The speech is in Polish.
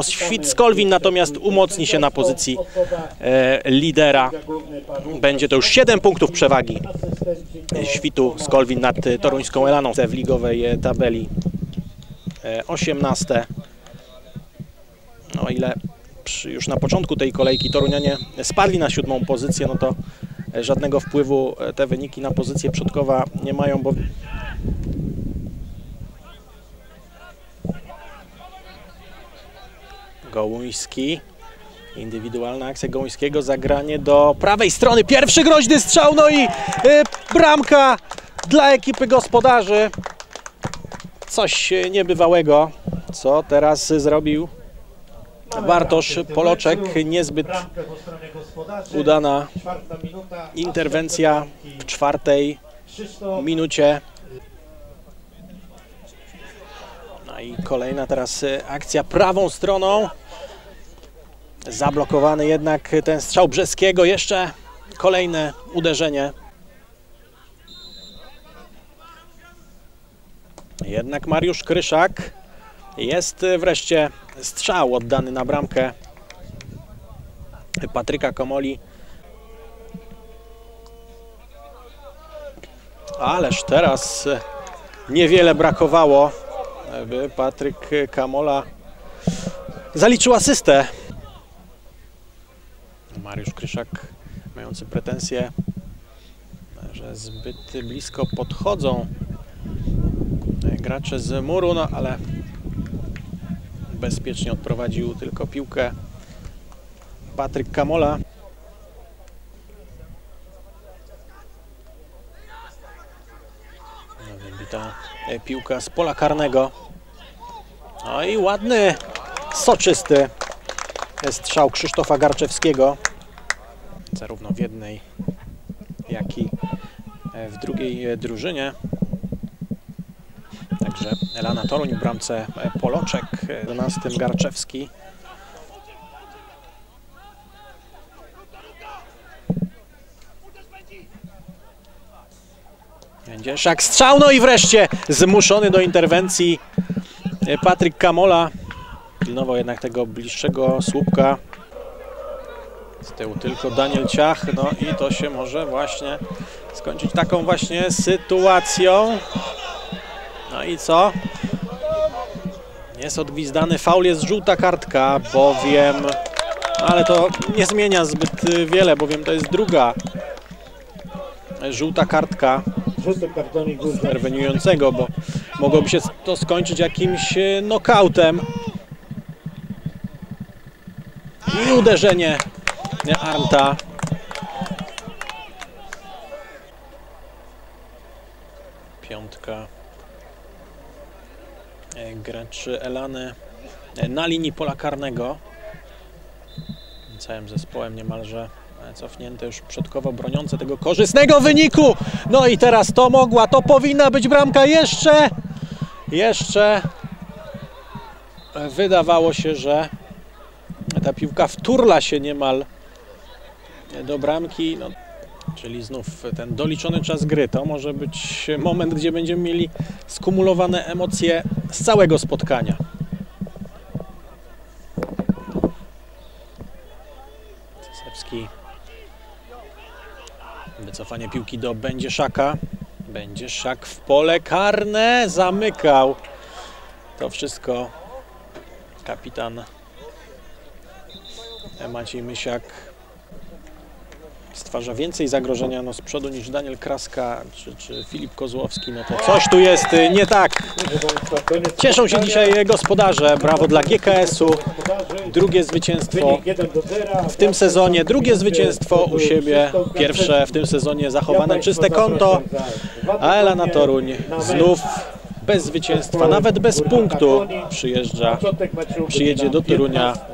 Skolwin natomiast umocni się na pozycji lidera. Będzie to już 7 punktów przewagi Świtu Skolwin nad toruńską Elaną w ligowej tabeli 18. No ile już na początku tej kolejki Torunianie spadli na 7. pozycję, no to żadnego wpływu te wyniki na pozycję przodkowa nie mają, bo Gołuński, indywidualna akcja Gołuńskiego, zagranie do prawej strony, pierwszy groźny strzał, no i bramka dla ekipy gospodarzy. Coś niebywałego, co teraz zrobił Bartosz Poloczek. Niezbyt udana interwencja w 4. minucie. No i kolejna teraz akcja prawą stroną. Zablokowany jednak ten strzał Brzeskiego. Jeszcze kolejne uderzenie. Jednak Mariusz Kryszak. Jest wreszcie strzał oddany na bramkę Patryka Komoli. Ależ teraz niewiele brakowało, by Patryk Kamola zaliczył asystę. Mariusz Kryszak mający pretensje, że zbyt blisko podchodzą gracze z muru, no ale bezpiecznie odprowadził tylko piłkę Patryk Kamola. Wybita piłka z pola karnego. No i ładny, soczysty strzał Krzysztofa Garczewskiego. Zarówno w jednej, jak i w drugiej drużynie. Także Elana Toruń w bramce Poloczek, 11 Garczewski. Jędzieszak, strzał, no i wreszcie zmuszony do interwencji Patryk Kamola. Pilnował jednak tego bliższego słupka. Z tyłu tylko Daniel Ciach, no i to się może właśnie skończyć taką właśnie sytuacją. No i co? Jest odgwizdany faul, jest żółta kartka, bowiem... Ale to nie zmienia zbyt wiele, bowiem to jest druga żółta kartka interweniującego, bo mogłoby się to skończyć jakimś knockoutem. I uderzenie Arnta. Piątka graczy Elany na linii pola karnego. Całym zespołem niemalże cofnięte już przodkowo, broniące tego korzystnego wyniku. No i teraz to powinna być bramka jeszcze. Wydawało się, że ta piłka wturla się niemal do bramki. No, czyli znów ten doliczony czas gry. To może być moment, gdzie będziemy mieli skumulowane emocje z całego spotkania. Cesewski. Wycofanie piłki do Będzieszaka. Będzieszak w pole karne. Zamykał to wszystko kapitan Maciej Mysiak. Stwarza więcej zagrożenia z przodu niż Daniel Kraska czy Filip Kozłowski. No to coś tu jest nie tak. Cieszą się dzisiaj gospodarze. Brawo dla GKS-u. Drugie zwycięstwo w tym sezonie. Drugie zwycięstwo u siebie. Pierwsze w tym sezonie zachowane czyste konto. A Elana Toruń znów bez zwycięstwa, nawet bez punktu przyjedzie do Torunia